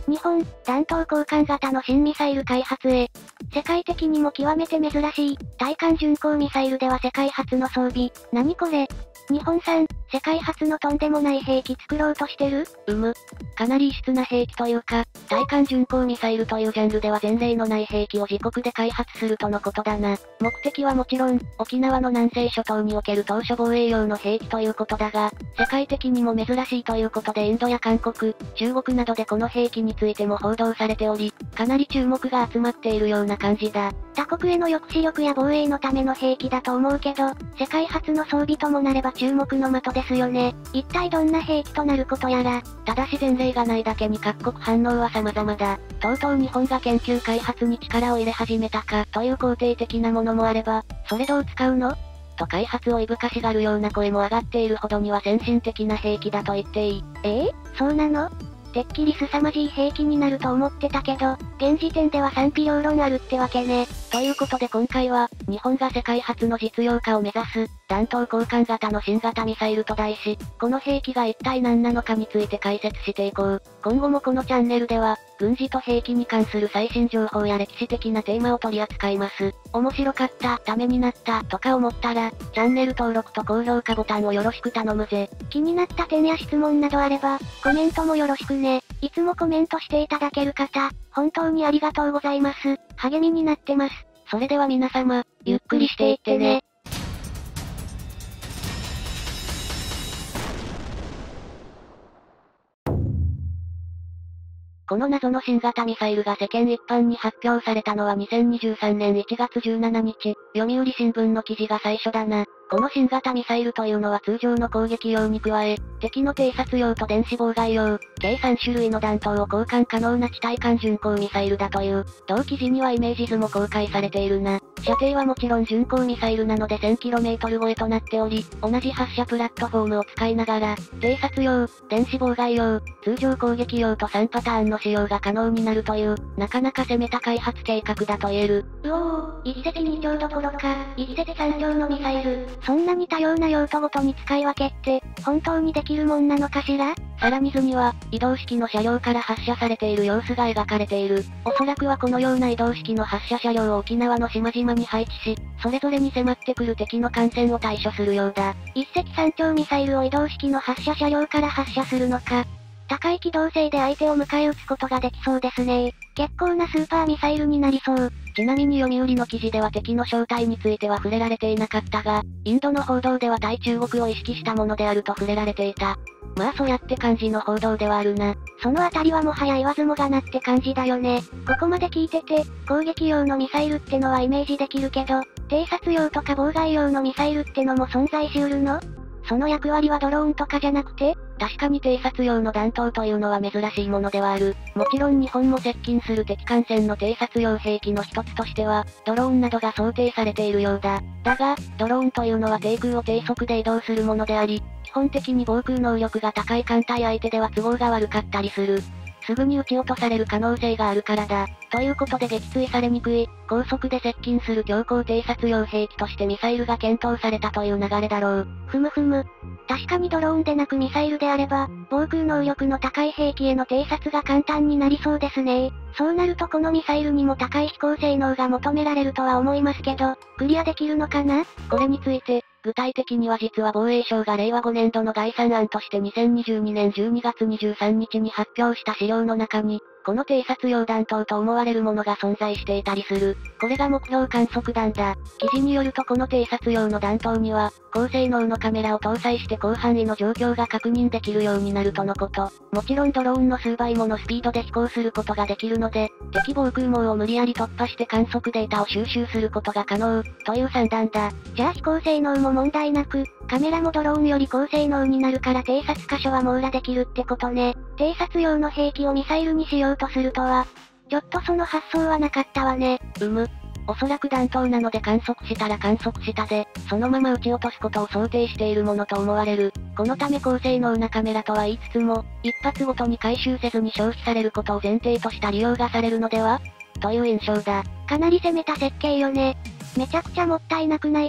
日本、弾頭交換型の新ミサイル開発へ。世界的にも極めて珍しい、対艦巡航ミサイルでは世界初の装備。何これ？日本産、世界初のとんでもない兵器作ろうとしてる？ かなり異質な兵器というか、対艦巡航ミサイルというジャンルでは前例のない兵器を自国で開発するとのことだな。目的はもちろん、沖縄の南西諸島における当初防衛用の兵器ということだが、世界的にも珍しいということでインドや韓国、中国などでこの兵器についても報道されており、かなり注目が集まっているような感じだ。 他国への抑止力や防衛のための兵器だと思うけど、世界初の装備ともなれば注目の的ですよね。一体どんな兵器となることやら。 ただし前例がないだけに各国反応は様々だ。とうとう日本が研究開発に力を入れ始めたかという肯定的なものもあれば、それどう使うの？と開発をいぶかしがるような声も上がっているほどには先進的な兵器だと言っていい。 そうなの？てっきり凄まじい兵器になると思ってたけど、現時点では賛否両論あるってわけね。 ということで今回は、日本が世界初の実用化を目指す、弾頭交換型の新型ミサイルと題し、この兵器が一体何なのかについて解説していこう。今後もこのチャンネルでは、軍事と兵器に関する最新情報や歴史的なテーマを取り扱います。面白かった、ためになった、とか思ったら、チャンネル登録と高評価ボタンをよろしく頼むぜ。 気になった点や質問などあれば、コメントもよろしくね。いつもコメントしていただける方、本当にありがとうございます。励みになってます。 それでは皆様、ゆっくりしていってね。この謎の新型ミサイルが世間一般に発表されたのは2023年1月17日、読売新聞の記事が最初だな。この新型ミサイルというのは通常の攻撃用に加え、敵の偵察用と電子妨害用、計3種類の弾頭を交換可能な地対艦巡航ミサイルだという。同記事にはイメージ図も公開されているな。射程はもちろん巡航ミサイルなので 1000km 超えとなっており、同じ発射プラットフォームを使いながら、偵察用、電子妨害用、通常攻撃用と3パターンの使用が可能になるという、なかなか攻めた開発計画だと言える。 一石二鳥どころか、一石三鳥のミサイル。そんなに多様な用途ごとに使い分けって、本当にできるもんなのかしら？ さらに図には、移動式の車両から発射されている様子が描かれている。おそらくはこのような移動式の発射車両を沖縄の島々に配置し、それぞれに迫ってくる敵の艦船を対処するようだ。 一石三鳥ミサイルを移動式の発射車両から発射するのか。高い機動性で相手を迎え撃つことができそうですね。結構なスーパーミサイルになりそう。 ちなみに読売の記事では敵の正体については触れられていなかったが、インドの報道では対中国を意識したものであると触れられていた。まあそうやって感じの報道ではあるな。 そのあたりはもはや言わずもがなって感じだよね。ここまで聞いてて、攻撃用のミサイルってのはイメージできるけど、偵察用とか妨害用のミサイルってのも存在しうるの？その役割はドローンとかじゃなくて？ 確かに偵察用の弾頭というのは珍しいものではある。もちろん日本も接近する敵艦船の偵察用兵器の一つとしては、ドローンなどが想定されているようだ。だが、ドローンというのは低空を低速で移動するものであり、基本的に防空能力が高い艦隊相手では都合が悪かったりする。すぐに撃ち落とされる可能性があるからだ。ということで撃墜されにくい、高速で接近する強行偵察用兵器としてミサイルが検討されたという流れだろう。 ふむふむ。確かにドローンでなくミサイルであれば、防空能力の高い兵器への偵察が簡単になりそうですね。そうなるとこのミサイルにも高い飛行性能が求められるとは思いますけど、クリアできるのかな？ これについて、具体的には実は防衛省が令和5年度の概算案として2022年12月23日に発表した資料の中に、この偵察用弾頭と思われるものが存在していたりする。これが目標観測弾だ。記事によるとこの偵察用の弾頭には、高性能のカメラを搭載して広範囲の状況が確認できるようになるとのこと。もちろんドローンの数倍ものスピードで飛行することができるので、敵防空網を無理やり突破して観測データを収集することが可能、という算段だ。 じゃあ飛行性能も問題なく、カメラもドローンより高性能になるから偵察箇所は網羅できるってことね。偵察用の兵器をミサイルにしようとするとは、ちょっとその発想はなかったわね。 おそらく弾頭なので観測したら観測したで、そのまま撃ち落とすことを想定しているものと思われる。このため高性能なカメラとは言いつつも、一発ごとに回収せずに消費されることを前提とした利用がされるのでは？という印象だ。 かなり攻めた設計よね。めちゃくちゃもったいなくないか？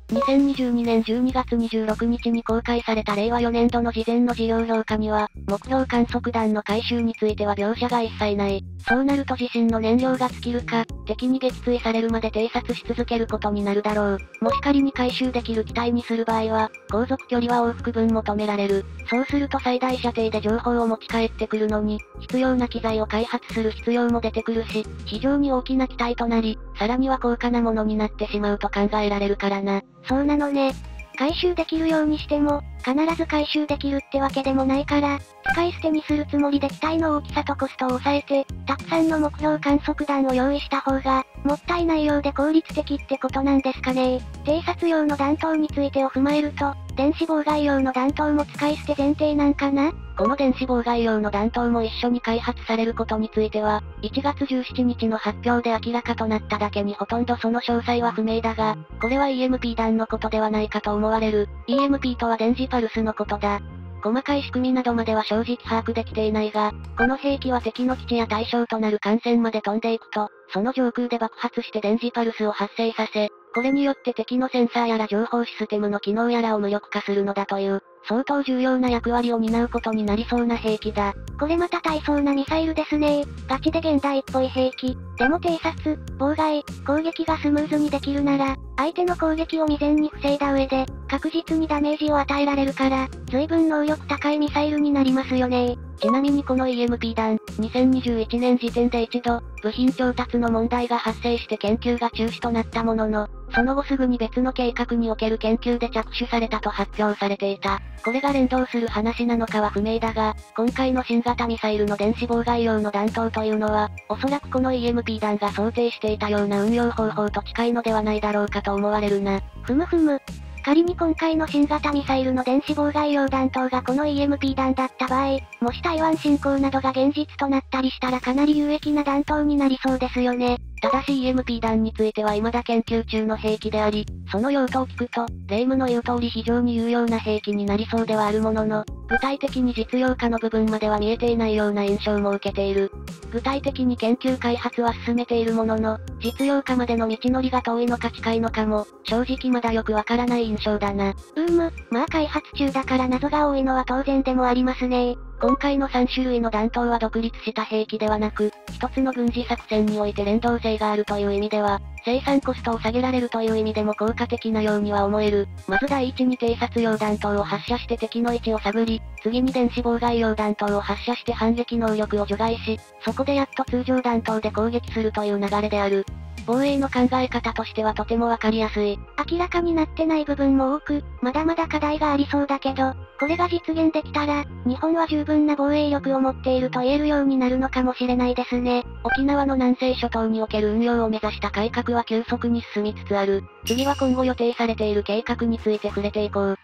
2022年12月26日に公開された令和4年度の事前の事業評価には、目標観測弾の回収については描写が一切ない。そうなると自身の燃料が尽きるか、敵に撃墜されるまで偵察し続けることになるだろう。もし仮に回収できる機体にする場合は、航続距離は往復分求められる。そうすると最大射程で情報を持ち帰ってくるのに、必要な機材を開発する必要も出てくるし、非常に大きな機体となり、さらには高価なものになってしまうと考えられるからな。 そうなのね。回収できるようにしても、必ず回収できるってわけでもないから、使い捨てにするつもりで機体の大きさとコストを抑えて、たくさんの目標観測弾を用意した方が、もったいないようで効率的ってことなんですかね。偵察用の弾頭についてを踏まえると、電子妨害用の弾頭も使い捨て前提なんかな？ この電子妨害用の弾頭も一緒に開発されることについては、1月17日の発表で明らかとなっただけにほとんどその詳細は不明だが、これは EMP 弾のことではないかと思われる。EMP とは電磁パルスのことだ。細かい仕組みなどまでは正直把握できていないが、この兵器は敵の基地や対象となる艦船まで飛んでいくと、その上空で爆発して電磁パルスを発生させ、これによって敵のセンサーやら情報システムの機能やらを無力化するのだという、相当重要な役割を担うことになりそうな兵器だ。 これまた大層なミサイルですね。ガチで現代っぽい兵器。でも偵察、妨害、攻撃がスムーズにできるなら、相手の攻撃を未然に防いだ上で、確実にダメージを与えられるから、随分能力高いミサイルになりますよね。 ちなみにこの EMP 弾、2021年時点で一度、部品調達の問題が発生して研究が中止となったものの、その後すぐに別の計画における研究で着手されたと発表されていた。これが連動する話なのかは不明だが、今回の新型ミサイルの電子妨害用の弾頭というのは、おそらくこの EMP 弾が想定していたような運用方法と近いのではないだろうかと思われるな。 ふむふむ。仮に今回の新型ミサイルの電子妨害用弾頭がこの EMP 弾だった場合、もし台湾侵攻などが現実となったりしたらかなり有益な弾頭になりそうですよね。 ただし EMP 弾については未だ研究中の兵器であり、その用途を聞くと、霊夢の言う通り非常に有用な兵器になりそうではあるものの、具体的に実用化の部分までは見えていないような印象も受けている。具体的に研究開発は進めているものの、実用化までの道のりが遠いのか近いのかも、正直まだよくわからない印象だな。 まあ開発中だから謎が多いのは当然でもありますね。 今回の3種類の弾頭は独立した兵器ではなく、一つの軍事作戦において連動性があるという意味では、生産コストを下げられるという意味でも効果的なようには思える。まず第一に偵察用弾頭を発射して敵の位置を探り、次に電子妨害用弾頭を発射して反撃能力を除外し、そこでやっと通常弾頭で攻撃するという流れである。防衛の考え方としてはとてもわかりやすい。 明らかになってない部分も多く、まだまだ課題がありそうだけど、これが実現できたら、日本は十分な防衛力を持っていると言えるようになるのかもしれないですね。 沖縄の南西諸島における運用を目指した改革は急速に進みつつある。次は今後予定されている計画について触れていこう。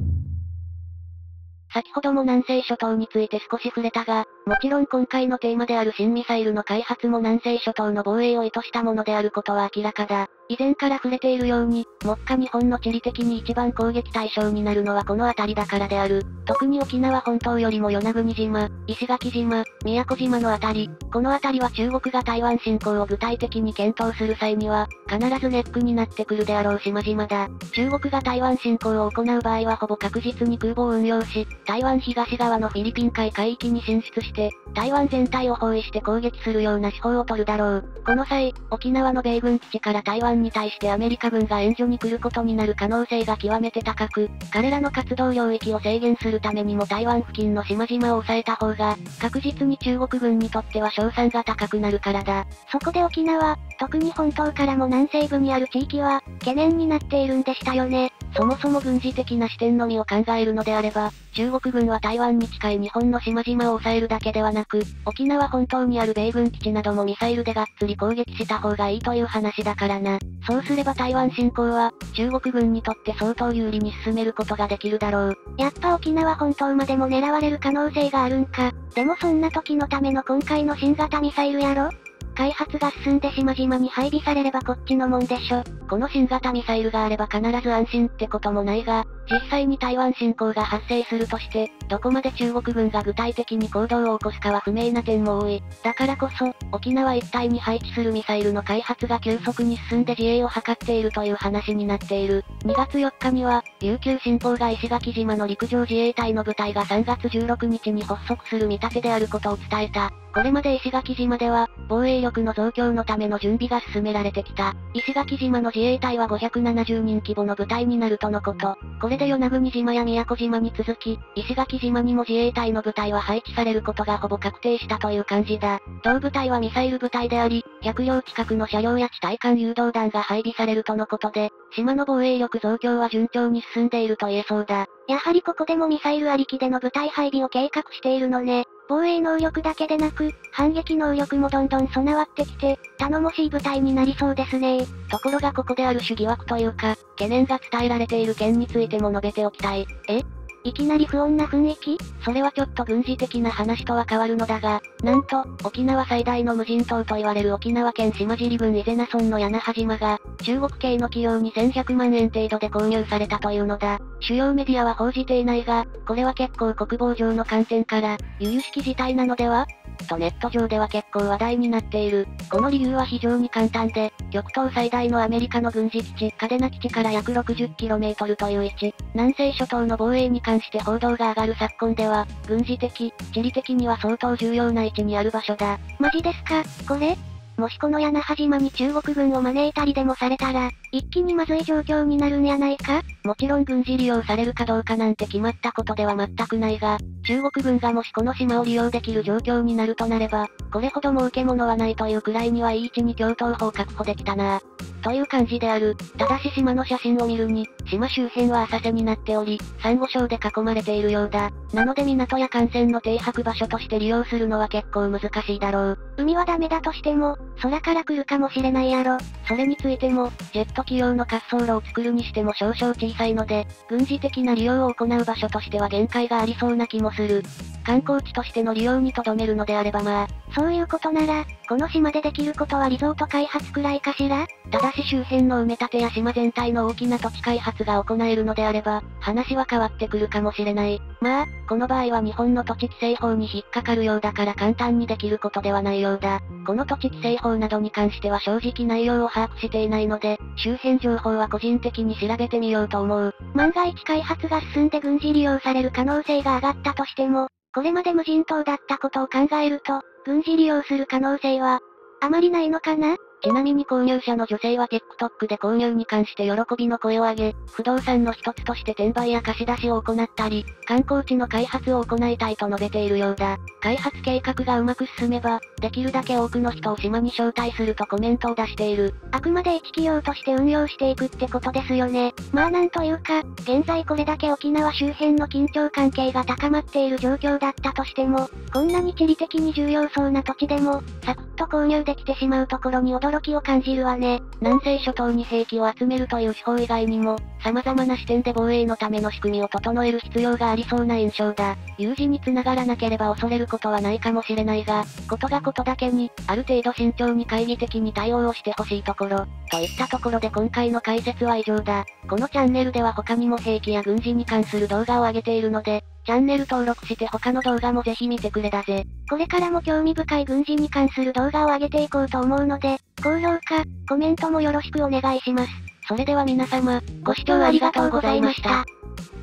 先ほども南西諸島について少し触れたが、もちろん今回のテーマである新ミサイルの開発も南西諸島の防衛を意図したものであることは明らかだ。以前から触れているように、目下日本の地理的に一番攻撃対象になるのはこの辺りだからである。特に沖縄本島よりも与那国島、石垣島、宮古島の辺り、この辺りは中国が台湾侵攻を具体的に検討する際には、必ずネックになってくるであろう島々だ。中国が台湾侵攻を行う場合はほぼ確実に空母を運用し、台湾東側のフィリピン海海域に進出して、台湾全体を包囲して攻撃するような手法を取るだろう。この際、沖縄の米軍基地から台湾に対してアメリカ軍が援助に来ることになる可能性が極めて高く、彼らの活動領域を制限するためにも台湾付近の島々を抑えた方が、確実に中国軍にとっては勝算が高くなるからだ。 そこで沖縄、特に本島からも南西部にある地域は、懸念になっているんでしたよね。 そもそも軍事的な視点のみを考えるのであれば、中国軍は台湾に近い日本の島々を抑えるだけではなく、沖縄本島にある米軍基地などもミサイルでがっつり攻撃した方がいいという話だからな。そうすれば台湾侵攻は、中国軍にとって相当有利に進めることができるだろう。 やっぱ沖縄本島までも狙われる可能性があるんか。でもそんな時のための今回の新型ミサイルやろ？ 開発が進んで島々に配備されればこっちのもんでしょ。 この新型ミサイルがあれば必ず安心ってこともないが、実際に台湾侵攻が発生するとして、どこまで中国軍が具体的に行動を起こすかは不明な点も多い。だからこそ、沖縄一帯に配置するミサイルの開発が急速に進んで自衛を図っているという話になっている。2月4日には、琉球新報が石垣島の陸上自衛隊の部隊が3月16日に発足する見立てであることを伝えた。これまで石垣島では、防衛力の増強のための準備が進められてきた。石垣島の自衛隊は570人規模の部隊になるとのこと。これで与那国島や宮古島に続き、石垣島にも自衛隊の部隊は配置されることがほぼ確定したという感じだ。同部隊はミサイル部隊であり、100両近くの車両や地対艦誘導弾が配備されるとのことで、島の防衛力増強は順調に進んでいると言えそうだ。 やはりここでもミサイルありきでの部隊配備を計画しているのね。防衛能力だけでなく、反撃能力もどんどん備わってきて、頼もしい部隊になりそうですね。 ところがここである種疑惑というか、懸念が伝えられている件についても述べておきたい。 いきなり不穏な雰囲気？ それはちょっと軍事的な話とは変わるのだが、なんと、沖縄最大の無人島と言われる沖縄県島尻郡伊是名村の屋那覇島が、中国系の企業に1100万円程度で購入されたというのだ。主要メディアは報じていないが、これは結構国防上の観点から、由々しき事態なのではとネット上では結構話題になっている。この理由は非常に簡単で、極東最大のアメリカの軍事基地、嘉手納基地から約 60km という位置、南西諸島の防衛に関して報道が上がる昨今では、軍事的、地理的には相当重要な位置にある場所だ。 マジですか、これ？もしこの屋那覇島に中国軍を招いたりでもされたら、一気にまずい状況になるんやないか？ もちろん軍事利用されるかどうかなんて決まったことでは全くないが、中国軍がもしこの島を利用できる状況になるとなれば、これほど儲け物はないというくらいにはいい位置に共闘法確保できたなという感じである。ただし島の写真を見るに、島周辺は浅瀬になっており、珊瑚礁で囲まれているようだ。なので港や艦船の停泊場所として利用するのは結構難しいだろう。 海はダメだとしても、空から来るかもしれないやろ。 それについても、ジェット機用の滑走路を作るにしても少々小さいので、軍事的な利用を行う場所としては限界がありそうな気もする。観光地としての利用に留めるのであればまあ、 そういうことなら、この島でできることはリゾート開発くらいかしら？ ただし周辺の埋め立てや島全体の大きな土地開発が行えるのであれば、話は変わってくるかもしれない。まあ、この場合は日本の土地規制法に引っかかるようだから簡単にできることではないようだ。この土地規制法などに関しては正直内容を把握していないので、周辺情報は個人的に調べてみようと思う。 万が一開発が進んで軍事利用される可能性が上がったとしても、これまで無人島だったことを考えると、軍事利用する可能性は、あまりないのかな？ ちなみに購入者の女性は TikTok で購入に関して喜びの声を上げ、不動産の一つとして転売や貸し出しを行ったり、観光地の開発を行いたいと述べているようだ。開発計画がうまく進めば、できるだけ多くの人を島に招待するとコメントを出している。 あくまで一企業として運用していくってことですよね。まあなんというか、現在これだけ沖縄周辺の緊張関係が高まっている状況だったとしても、こんなに地理的に重要そうな土地でも、サクッと購入できてしまうところに驚きを感じるわね。 南西諸島に兵器を集めるという手法以外にも、様々な視点で防衛のための仕組みを整える必要がありそうな印象だ。有事に繋がらなければ恐れることはないかもしれないが、ことがことだけに、ある程度慎重に懐疑的に対応をしてほしいところ。といったところで今回の解説は以上だ。このチャンネルでは他にも兵器や軍事に関する動画を上げているので、チャンネル登録して他の動画もぜひ見てくれだぜ。 これからも興味深い軍事に関する動画を上げていこうと思うので、高評価、コメントもよろしくお願いします。 それでは皆様、ご視聴ありがとうございました。